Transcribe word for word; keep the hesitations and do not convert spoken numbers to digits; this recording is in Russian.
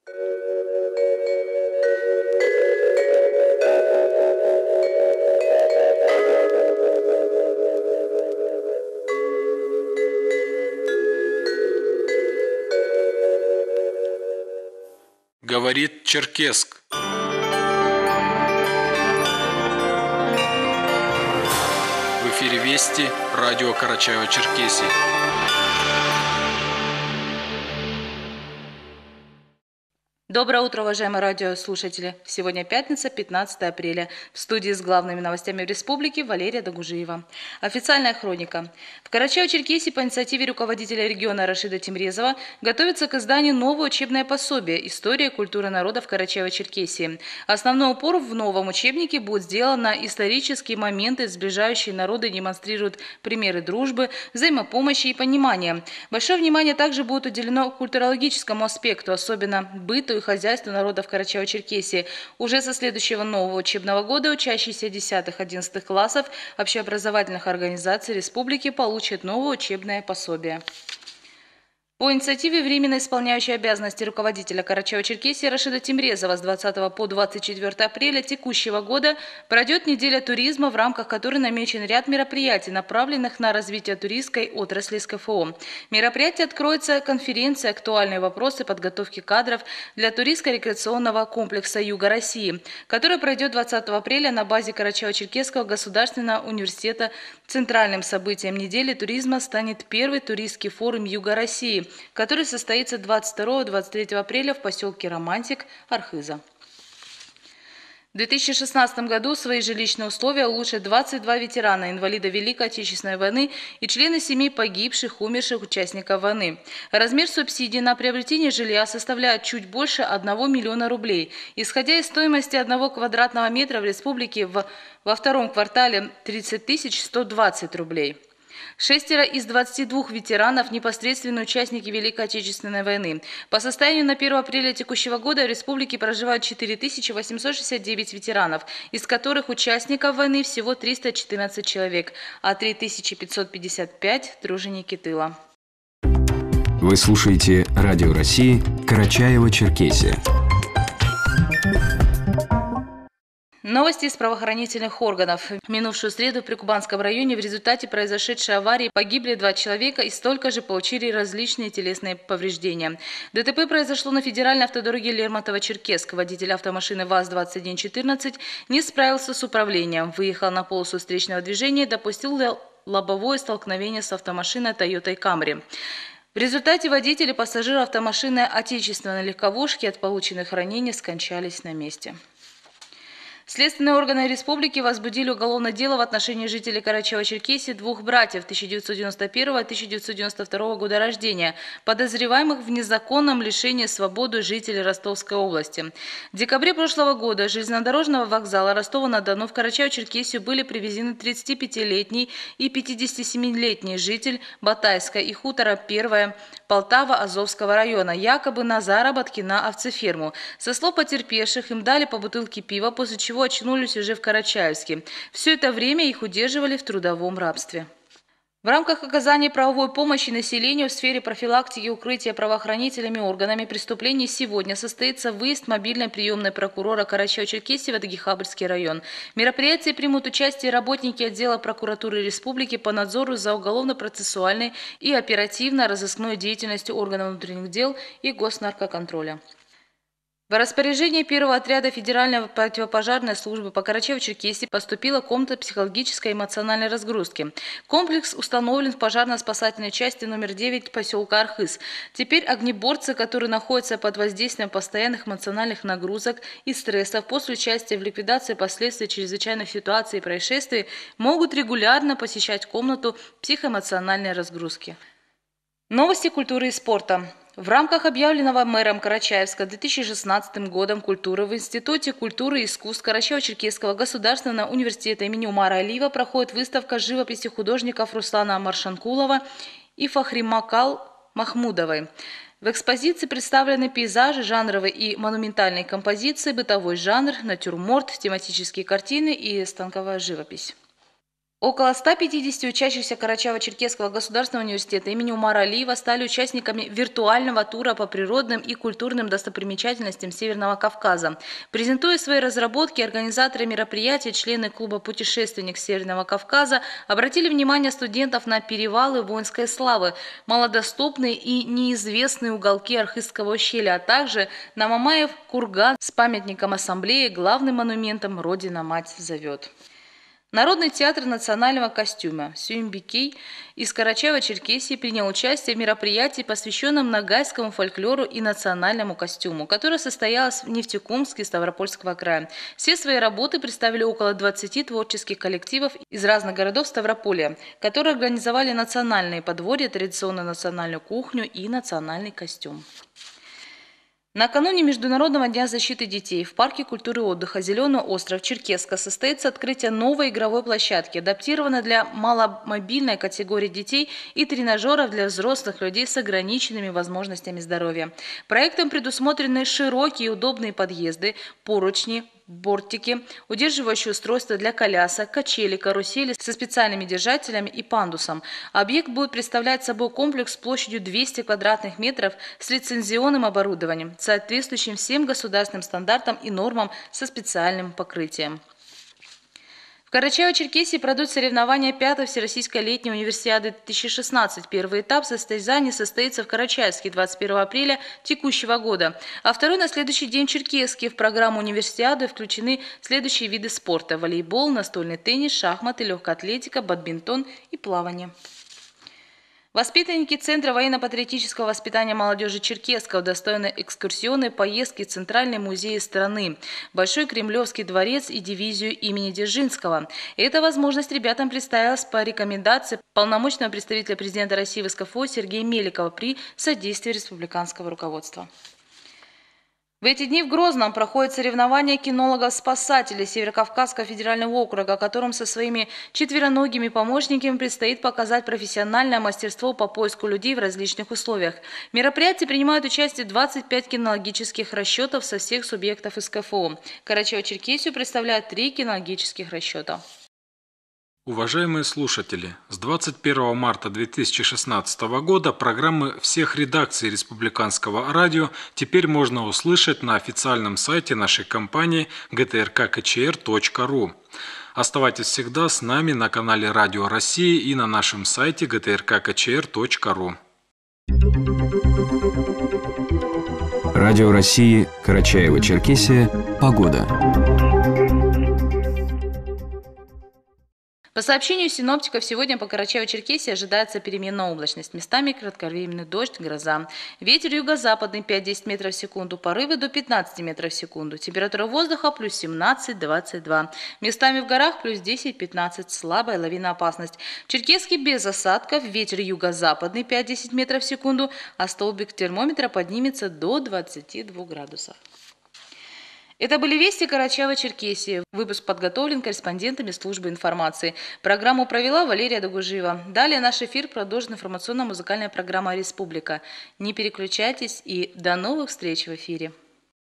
Говорит Черкесск. В эфире Вести, радио Карачаево-Черкесия. Доброе утро, уважаемые радиослушатели. Сегодня пятница, пятнадцатое апреля. В студии с главными новостями в республике Валерия Дагужиева. Официальная хроника. В Карачаево-Черкесии по инициативе руководителя региона Рашида Тимрезова готовится к изданию новое учебное пособие «История и культура народов Карачаево-Черкесии». Основной упор в новом учебнике будет сделан на исторические моменты, сближающие народы, демонстрируют примеры дружбы, взаимопомощи и понимания. Большое внимание также будет уделено культурологическому аспекту, особенно быту и хозяйству народов Карачаево-Черкесии. Уже со следующего нового учебного года учащиеся десятых-одиннадцатых классов общеобразовательных организаций республики получат новое учебное пособие. По инициативе временно исполняющей обязанности руководителя Карачаево-Черкесии Рашида Тимрезова с двадцатого по двадцать четвёртое апреля текущего года пройдет неделя туризма, в рамках которой намечен ряд мероприятий, направленных на развитие туристской отрасли с ка эф о. Мероприятие откроется конференцией «Актуальные вопросы подготовки кадров для туристско-рекреационного комплекса Юга России», которая пройдет двадцатого апреля на базе Карачаево-Черкесского государственного университета. Центральным событием недели туризма станет первый туристский форум Юга России, который состоится двадцать второго — двадцать третьего апреля в поселке Романтик Архыза. В две тысячи шестнадцатом году свои жилищные условия улучшат двадцать два ветерана, инвалида Великой Отечественной войны и члены семей погибших, умерших участников войны. Размер субсидий на приобретение жилья составляет чуть больше одного миллиона рублей. Исходя из стоимости одного квадратного метра в республике в, во втором квартале тридцать тысяч сто двадцать рублей. Шестеро из двадцати двух ветеранов – непосредственные участники Великой Отечественной войны. По состоянию на первое апреля текущего года в республике проживают четыре тысячи восемьсот шестьдесят девять ветеранов, из которых участников войны всего триста четырнадцать человек, а три тысячи пятьсот пятьдесят пять – труженики тыла. Вы слушаете Радио России Карачаево-Черкесия. Новости из правоохранительных органов. В минувшую среду в Прикубанском районе в результате произошедшей аварии погибли два человека и столько же получили различные телесные повреждения. ДТП произошло на федеральной автодороге Лермонтово-Черкесск. Водитель автомашины ВАЗ двадцать один четырнадцать не справился с управлением, выехал на полосу встречного движения и допустил лобовое столкновение с автомашиной Toyota Camry. В результате водитель и пассажир автомашины отечественной легковушки от полученных ранений скончались на месте. Следственные органы республики возбудили уголовное дело в отношении жителей Карачаево-Черкесии двух братьев тысяча девятьсот девяносто первого и тысяча девятьсот девяносто второго года рождения, подозреваемых в незаконном лишении свободы жителей Ростовской области. В декабре прошлого года с железнодорожного вокзала Ростова-на-Дону в Карачаево-Черкесию были привезены тридцатипятилетний и пятидесятисемилетний житель Батайска и хутора Первое Полтава-Азовского района, якобы на заработки на овцеферму. Со слов потерпевших, им дали по бутылке пива, после чего очнулись уже в Карачаевске. Все это время их удерживали в трудовом рабстве. В рамках оказания правовой помощи населению в сфере профилактики и укрытия правоохранительными органами преступлений сегодня состоится выезд мобильной приемной прокурора Карачаево-Черкесии в Адыгейхабырский район. В мероприятии примут участие работники отдела прокуратуры республики по надзору за уголовно-процессуальной и оперативно-розыскной деятельностью органов внутренних дел и госнаркоконтроля. В распоряжение первого отряда Федеральной противопожарной службы по Карачаево-Черкесии поступила комната психологической и эмоциональной разгрузки. Комплекс установлен в пожарно-спасательной части номер девять поселка Архыз. Теперь огнеборцы, которые находятся под воздействием постоянных эмоциональных нагрузок и стрессов после участия в ликвидации последствий чрезвычайных ситуаций и происшествий, могут регулярно посещать комнату психоэмоциональной разгрузки. Новости культуры и спорта. В рамках объявленного мэром Карачаевска две тысячи шестнадцатым годом культуры в Институте культуры и искусств Карачаево-Черкесского государственного университета имени Умара Алиева проходит выставка живописи художников Руслана Маршанкулова и Фахримакал Махмудовой. В экспозиции представлены пейзажи, жанровые и монументальные композиции, бытовой жанр, натюрморт, тематические картины и станковая живопись. Около ста пятидесяти учащихся Карачаево-Черкесского государственного университета имени Умара Алиева стали участниками виртуального тура по природным и культурным достопримечательностям Северного Кавказа. Презентуя свои разработки, организаторы мероприятия, члены клуба «Путешественник Северного Кавказа» обратили внимание студентов на перевалы воинской славы, малодоступные и неизвестные уголки Архызского ущелья, а также на Мамаев курган с памятником ассамблеи, главным монументом «Родина-мать зовет». Народный театр национального костюма «Сюмбикей» из Карачаево-Черкесии принял участие в мероприятии, посвященном ногайскому фольклору и национальному костюму, которое состоялось в Нефтекумске Ставропольского края. Все свои работы представили около двадцати творческих коллективов из разных городов Ставрополя, которые организовали национальные подворья, традиционную национальную кухню и национальный костюм. Накануне Международного дня защиты детей в парке культуры и отдыха «Зеленый остров» Черкесска состоится открытие новой игровой площадки, адаптированной для маломобильной категории детей и тренажеров для взрослых людей с ограниченными возможностями здоровья. Проектом предусмотрены широкие и удобные подъезды, поручни, бортики, удерживающие устройства для колясок, качели, карусели со специальными держателями и пандусом. Объект будет представлять собой комплекс площадью двести квадратных метров с лицензионным оборудованием, соответствующим всем государственным стандартам и нормам со специальным покрытием. В Карачаево-Черкесии пройдут соревнования пятой Всероссийской летней универсиады две тысячи шестнадцать. Первый этап состязаний состоится в Карачаевске двадцать первого апреля текущего года, а второй на следующий день в Черкесске. В программу универсиады включены следующие виды спорта: волейбол, настольный теннис, шахматы, легкая атлетика, бадминтон и плавание. Воспитанники Центра военно-патриотического воспитания молодежи Черкесска удостоены экскурсионной поездки в Центральный музей страны, Большой Кремлевский дворец и дивизию имени Дзержинского. Эта возможность ребятам представилась по рекомендации полномочного представителя президента России в СКФО Сергея Меликова при содействии республиканского руководства. В эти дни в Грозном проходит соревнование кинологов-спасателей Северокавказского федерального округа, которым со своими четвероногими помощниками предстоит показать профессиональное мастерство по поиску людей в различных условиях. В мероприятии принимают участие двадцать пять кинологических расчетов со всех субъектов СКФО. Карачаево-Черкесию представляют три кинологических расчета. Уважаемые слушатели, с двадцать первого марта две тысячи шестнадцатого года программы всех редакций Республиканского радио теперь можно услышать на официальном сайте нашей компании джи ти эр ка ка че эр точка ру. Оставайтесь всегда с нами на канале Радио России и на нашем сайте джи ти эр ка ка че эр точка ру. Радио России, Карачаево-Черкесия. Погода. По сообщению синоптиков, сегодня по Карачаево-Черкесии ожидается переменная облачность. Местами кратковременный дождь, гроза. Ветер юго-западный пять-десять метров в секунду, порывы до пятнадцати метров в секунду. Температура воздуха плюс семнадцать - двадцать два. Местами в горах плюс десять-пятнадцать. Слабая лавиноопасность. В Черкесске без осадков, ветер юго-западный пять-десять метров в секунду, а столбик термометра поднимется до двадцати двух градусов. Это были вести Карачаево-Черкесии. Выпуск подготовлен корреспондентами службы информации. Программу провела Валерия Догужиева. Далее наш эфир продолжит информационно-музыкальная программа «Республика». Не переключайтесь и до новых встреч в эфире.